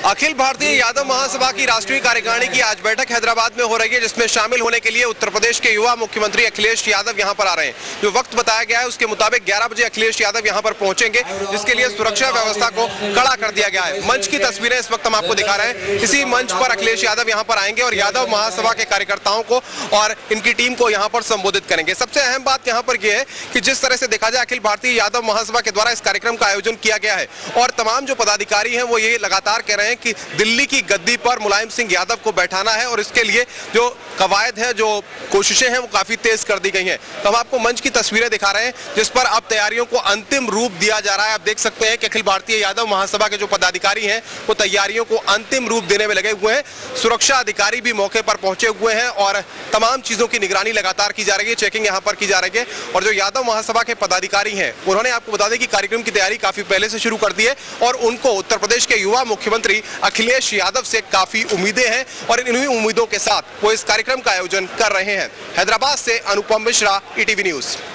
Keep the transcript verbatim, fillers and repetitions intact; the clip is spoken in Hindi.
अखिल भारतीय यादव महासभा की राष्ट्रीय कार्यकारिणी की आज बैठक हैदराबाद में हो रही है, जिसमें शामिल होने के लिए उत्तर प्रदेश के युवा मुख्यमंत्री अखिलेश यादव यहां पर आ रहे हैं। जो वक्त बताया गया है उसके मुताबिक ग्यारह बजे अखिलेश यादव यहां पर पहुंचेंगे, जिसके लिए सुरक्षा व्यवस्था को कड़ा कर दिया गया है। मंच की तस्वीरें इस वक्त हम आपको दिखा रहे हैं। इसी मंच पर अखिलेश यादव यहां पर आएंगे और यादव महासभा के कार्यकर्ताओं को और इनकी टीम को यहां पर संबोधित करेंगे। सबसे अहम बात यहां पर यह है कि जिस तरह से देखा जाए, अखिल भारतीय यादव महासभा के द्वारा इस कार्यक्रम का आयोजन किया गया है और तमाम जो पदाधिकारी हैं वो ये लगातार कह रहे हैं कि दिल्ली की गद्दी पर मुलायम सिंह यादव को बैठाना है और इसके लिए जो कवायद है, जो कोशिशें हैं वो काफी तेज कर दी गई हैं। तो हम आपको मंच की तस्वीरें दिखा रहे हैं जिस पर अब तैयारियों को अंतिम रूप दिया जा रहा है। आप देख सकते हैं कि अखिल भारतीय यादव महासभा के जो पदाधिकारी हैं वो तैयारियों को अंतिम रूप देने में लगे हुए हैं। सुरक्षा अधिकारी भी मौके पर पहुंचे हुए हैं और तमाम चीजों की निगरानी लगातार की जा रही है, चेकिंग यहाँ पर की जा रही है। और जो यादव महासभा के पदाधिकारी हैं उन्होंने आपको बता दें कि कार्यक्रम की तैयारी काफी पहले से शुरू कर दी है और उनको उत्तर प्रदेश के युवा मुख्यमंत्री अखिलेश यादव से काफी उम्मीदें हैं और इन्हीं उम्मीदों के साथ वो इस कार्यक्रम का आयोजन कर रहे हैं। हैदराबाद से Anupam Mishra, E T V news.